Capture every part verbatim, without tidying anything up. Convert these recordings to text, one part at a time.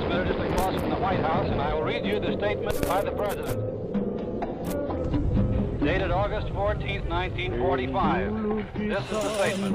transmitted just across from the White House, and I will read you the statement by the President. Dated August fourteenth, nineteen forty-five. This is the statement.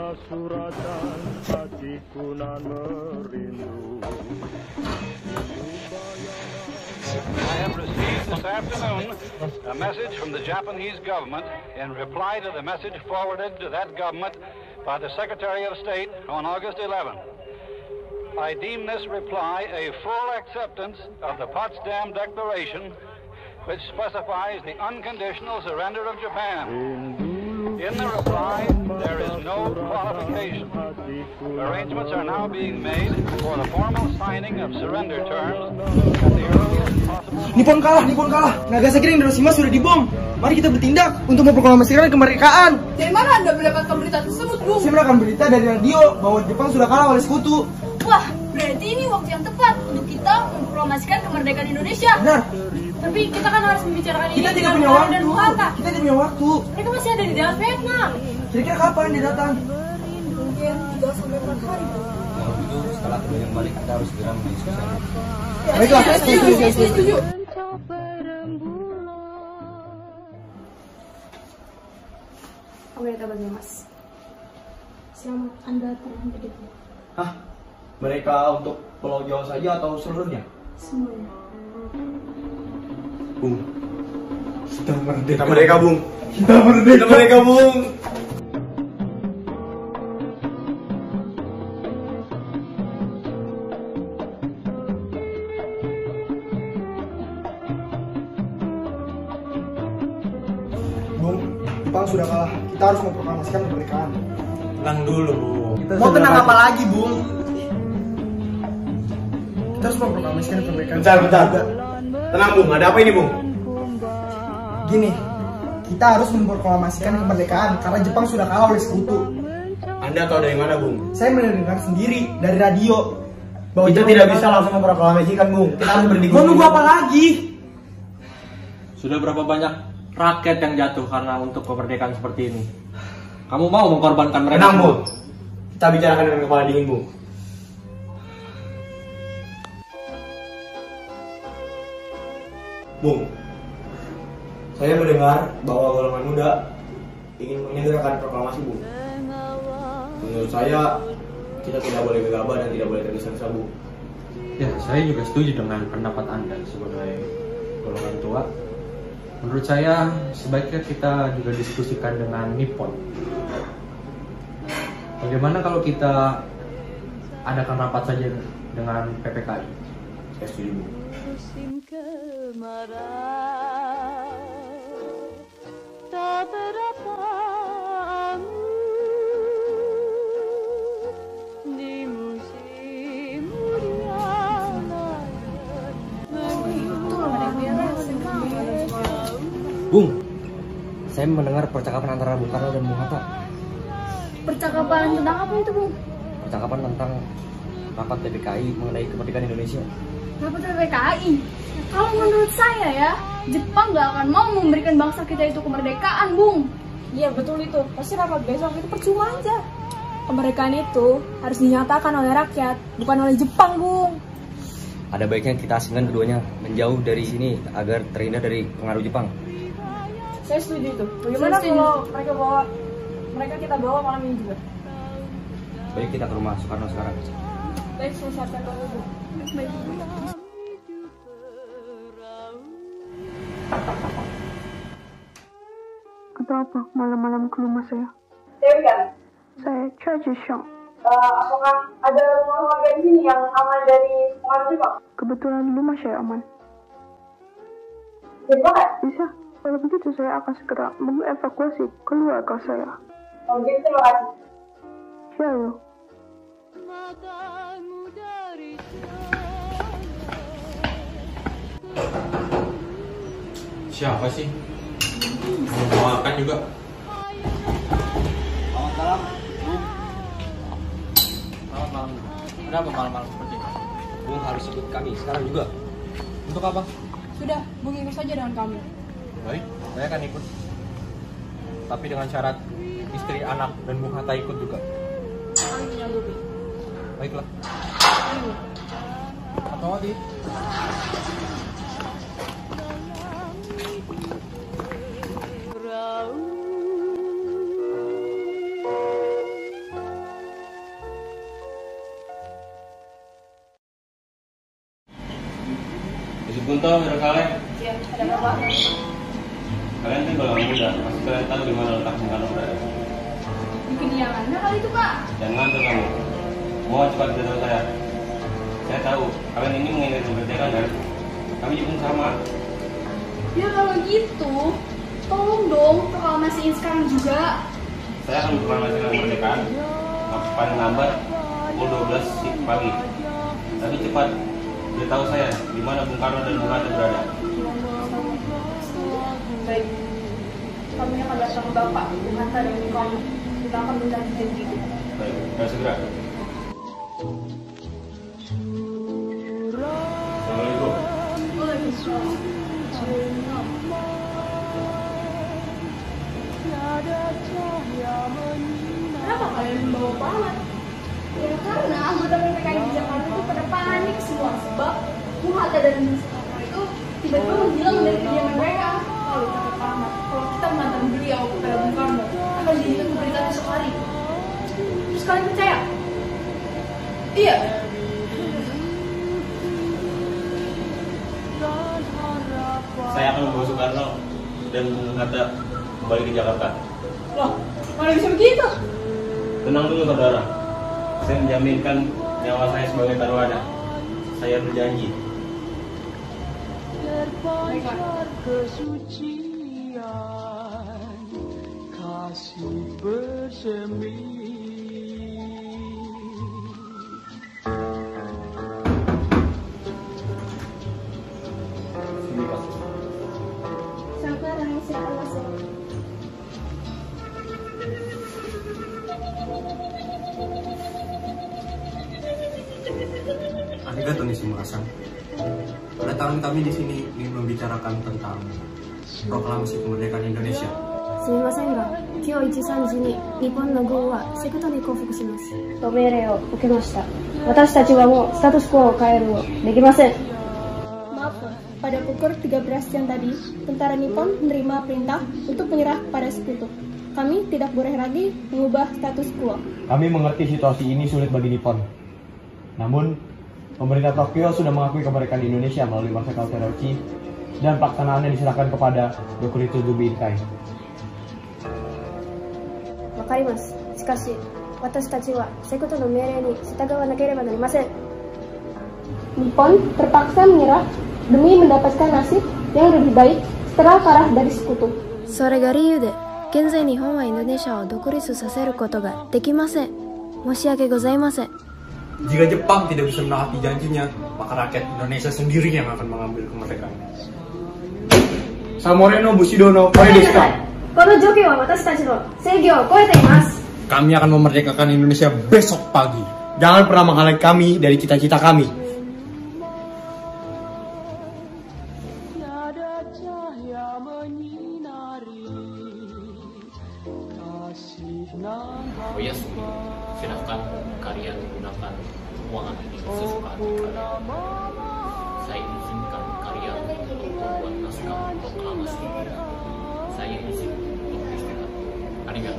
I have received this afternoon a message from the Japanese government in reply to the message forwarded to that government by the Secretary of State on August eleventh. I deem this reply a full acceptance of the Potsdam Declaration, which specifies the unconditional surrender of Japan. In the reply, there is no qualification. Arrangements are now being made for the formal signing of surrender terms at the earliest possible. Nippon kalah, Nippon kalah. Nagasaki dan Hiroshima sudah dibom. Mari kita bertindak untuk memproklamasikan kemerdekaan. Dari mana Anda mendapatkan berita tersebut, Bung? Saya mendapatkan berita dari radio bahwa Jepang sudah kalah oleh sekutu. Wah, berarti ini waktu yang tepat untuk kita memproklamasikan kemerdekaan Indonesia. Benar. Tapi kita kan harus membicarakan Kita ini tidak dengan punya Bung waktu. dan Bung Hatta. Kita tidak punya waktu. Mereka masih ada di dalam Vietnam. Kira-kira kapan dia datang? Mungkin tiga sampai empat hari. Kalau gitu setelah kemudian balik kita harus segera mendiskusikan. Ya, Baiklah, saya setuju, saya setuju. Oke, kita bagi Mas. Selamat Anda terbang begitu. Hah? Mereka untuk Pulau Jawa saja atau seluruhnya? Semuanya. Bung, kita merdeka. Kita merdeka, Bung. Kita merdeka. Kita merdeka, Bung. Bung, Jepang sudah kalah. Kita harus memproklamasikan kemerdekaan. Tenang dulu, Bung. Mau tenang apa lagi, Bung? Kita harus memproklamasikan kemerdekaan. Bentar, bentar. Tenang, Bung. Ada apa ini, Bung? Gini, kita harus memproklamasikan kemerdekaan karena Jepang sudah kalah oleh sekutu. Anda tahu dari mana, Bung? Saya mendengar sendiri dari radio bahwa Kita Jepang tidak sudah bisa kalah. langsung memproklamasikan, Bung. Kita harus berdiskusi. Mau nunggu apa lagi? Sudah berapa banyak rakyat yang jatuh karena untuk kemerdekaan seperti ini? Kamu mau mengorbankan mereka? Tenang, Bung. Kita bicarakan dengan kepala dingin, Bung. Bung, saya mendengar bahwa golongan muda ingin menyegerakan proklamasi, Bung. Menurut saya, kita tidak boleh gegabah dan tidak boleh tergesa-gesa, Bung. Ya, saya juga setuju dengan pendapat Anda sebagai golongan tua. Menurut saya, sebaiknya kita juga diskusikan dengan Nippon. Bagaimana kalau kita adakan rapat saja dengan P P K I? Saya setuju, Bung. Musim kemarau tak berapa angin di musim hujan. Bung, saya mendengar percakapan antara Bung Karno dan Bung Hatta. Percakapan tentang apa itu, Bung? Percakapan tentang rapat P P K I mengenai kemerdekaan Indonesia. Rapat P P K I? Kalau menurut saya ya, Jepang gak akan mau memberikan bangsa kita itu kemerdekaan, Bung. Iya, betul itu. Pasti rapat besok itu percuma aja. Kemerdekaan itu harus dinyatakan oleh rakyat, bukan oleh Jepang, Bung. Ada baiknya kita asingkan keduanya menjauh dari sini agar terhindar dari pengaruh Jepang. Saya setuju itu. Bagaimana Saya setuju. kalau mereka bawa mereka kita bawa malam ini juga? Baik, kita ke rumah Soekarno sekarang. Baik, saya siapkan dulu. Baik. Ada apa malam-malam ke rumah saya? Dewi kan? Saya Chaji Xiong. Uh, apakah ada rumah warga di sini yang aman dari pengaruh Jepang? Kebetulan rumah saya aman. Bisa kan? Bisa. Kalau begitu saya akan segera mengevakuasi keluarga saya. Oh, begitu, terima kasih. Shalom. Matamu dari Siapa sih? Mau makan juga? Selamat malam, Bung. Selamat malam. Kenapa malam-malam seperti ini? Bung harus ikut kami sekarang juga. Untuk apa? Sudah, Bung ikut saja dengan kami. Baik, saya akan ikut. Tapi dengan syarat istri, anak, dan Bung Hatta ikut juga. Kami menyanggupi. Baiklah. Ayo. Apa Audit. Bunto, Yerusalem. Iya, ada apa? Kalian kan golongan muda, pasti kalian tahu di mana letak Bung Karno berada. Di kediamannya kali itu, Kak. Jangan ngantuk kamu. Mohon cepat beritahu saya. Saya tahu kalian ini menginginkan kemerdekaan kan? Kami juga sama. Ya kalau gitu, tolong dong proklamasiin sekarang juga. Saya akan proklamasikan kemerdekaan paling lambat pukul dua belas pagi. Tapi cepat beritahu saya di mana Bung Karno dan Bung Hatta berada. Baik, kami akan datang Bapak Bung Hatta dan Bung Karno. Kita akan mencari janji. Baik, ayo segera. Assalamualaikum. Waalaikumsalam. Kenapa kalian membawa pahlawan? Ya karena anggota P P K I di Jakarta itu pada panik semua sebab Bung Hatta dan Bung Karno itu tiba-tiba menghilang dari kediaman mereka. Lalu kata Pak Ahmad, kalau kita menantang beliau kepada Bung Karno akan dijadikan pemberitaan esok hari. Terus kalian percaya? Iya. Saya akan membawa Soekarno dan Bung Hatta kembali ke Jakarta. Loh, mana bisa begitu? Tenang dulu saudara. Saya menjaminkan nyawa saya sebagai taruhannya. Saya berjanji. Baiklah. Kesucian kasih bersemi. Sekarang siapa masuk? Arigato Nishimura-san. Kedatangan kami di sini ingin membicarakan tentang proklamasi kemerdekaan Indonesia. すみませんが、今日いちさんじに日本の軍はセクトに降伏します。と命令を受けました。私たちはもうスタトスコアを変えることできません。 Maaf, pada pukul tiga belas siang tadi, tentara Nippon menerima perintah untuk menyerah pada sekutu. Kami tidak boleh lagi mengubah status quo. Kami mengerti situasi ini sulit bagi Nippon. Namun, pemerintah Tokyo sudah mengakui kemerdekaan Indonesia melalui Marshal Terauchi dan pelaksanaannya diserahkan kepada Yokurito Jubinkai. わかります。しかし、私たちはセクトの命令に従わなければなりません。 Nippon terpaksa menyerah demi mendapatkan nasib yang lebih baik setelah kalah dari sekutu. それが理由で、現在日本はインドネシアを独立させることができません。申し訳ございません。 Jika Jepang tidak bisa menepati janjinya, maka rakyat Indonesia sendiri yang akan mengambil kemerdekaan. Samoreno Bushido no Kore desu ka? この状況は私たちの制御を超えています。 Kami akan memerdekakan Indonesia besok pagi. Jangan pernah menghalangi kami dari cita-cita kami. Oh ya, silahkan kalian menggunakan uangan ini sesuka hati. Saya izinkan kalian untuk membuat naskah proklamasi. Saya izin untuk istirahat. Arigato.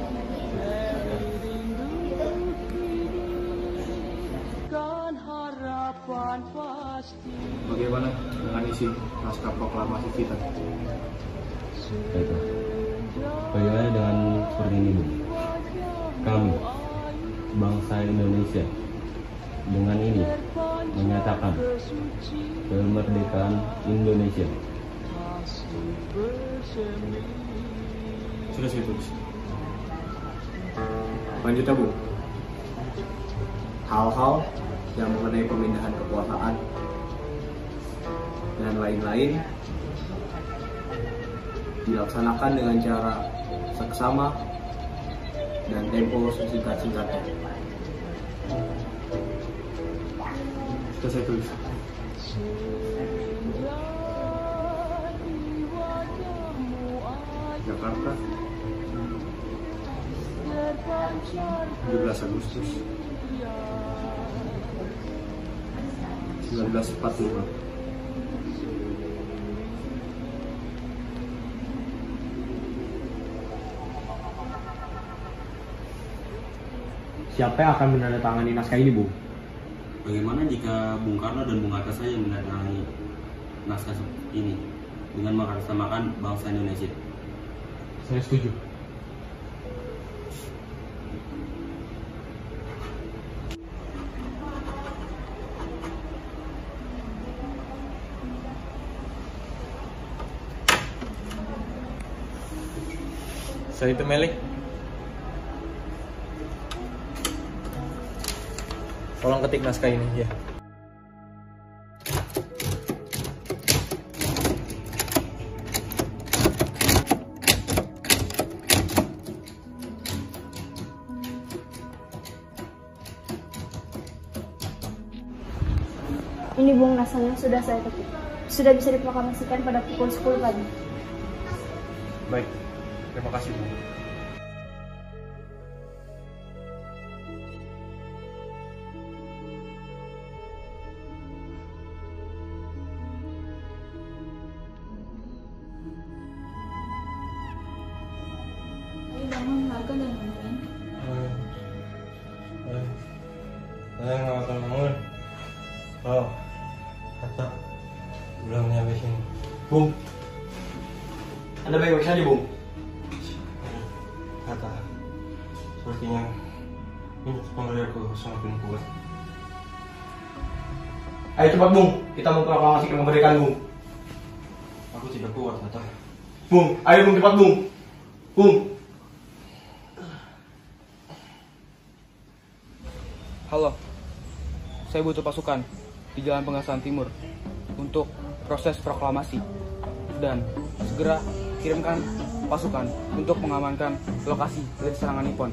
Bagaimana dengan isi naskah proklamasi kita? Baiklah. Bagaimana dengan seperti ini, Bu? Kami, bangsa Indonesia, dengan ini menyatakan kemerdekaan Indonesia. Sudah saya tulis. Lanjut ya, Bu. Hal-hal yang mengenai pemindahan kekuasaan dan lain-lain dilaksanakan dengan cara seksama dan tempo sesingkat-singkatnya. Sudah saya tulis. Jakarta, tujuh belas Agustus seribu sembilan belas empat puluh lima. Siapa yang akan menandatangani naskah ini, Bung? Bagaimana jika Bung Karno dan Bung Hatta saja menandatangani naskah ini dengan mengatasnamakan bangsa Indonesia? Saya setuju. Saya itu Melik. Tolong ketik naskah ini ya. Ini Bung, naskahnya sudah saya ketik. Sudah bisa diproklamasikan pada pukul sepuluh pagi. Baik, terima kasih Bu. Bangun Harga dan Bantuan. Saya nggak akan bangun. Oh, Hatta belum nyampe sini. Bung, Anda baik-baik saja, Bung? Hatta, sepertinya ini pemberianku sangat belum kuat. Ayo cepat, Bung, kita memproklamasikan kemerdekaan, Bung. Aku tidak kuat, Hatta. Bung, ayo Bung, cepat, Bung. Bung. Halo, saya butuh pasukan di Jalan Pengasahan Timur untuk proses proklamasi dan segera kirimkan pasukan untuk mengamankan lokasi dari serangan Nippon.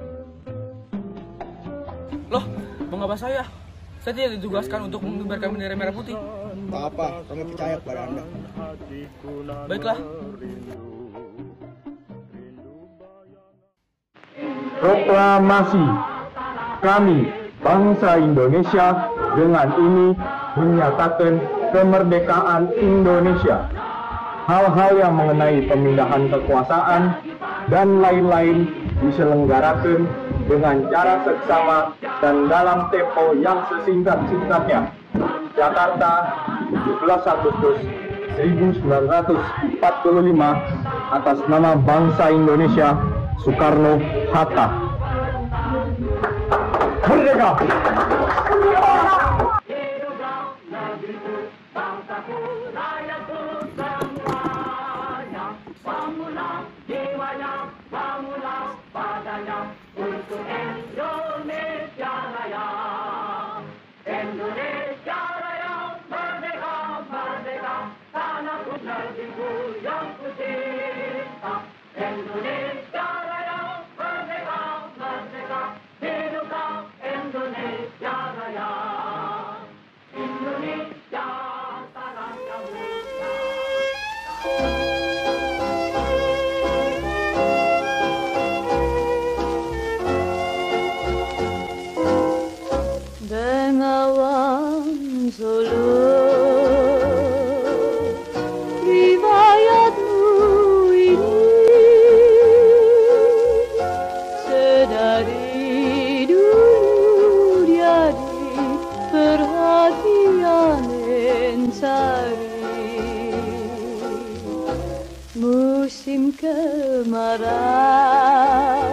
Loh, mengapa saya? Saya tidak ditugaskan untuk mengibarkan bendera merah putih. Tak apa, kami percaya kepada Anda. Baiklah. Proklamasi. Kami, bangsa Indonesia, dengan ini menyatakan kemerdekaan Indonesia. Hal-hal yang mengenai pemindahan kekuasaan dan lain-lain diselenggarakan dengan cara seksama dan dalam tempo yang sesingkat-singkatnya. Jakarta, tujuh belas Agustus seribu sembilan ratus empat puluh lima, atas nama bangsa Indonesia, Soekarno Hatta. Merdeka! Bengawan Solo, riwayatmu ini sedari dulu dia di perhatian mencari musim kemarau.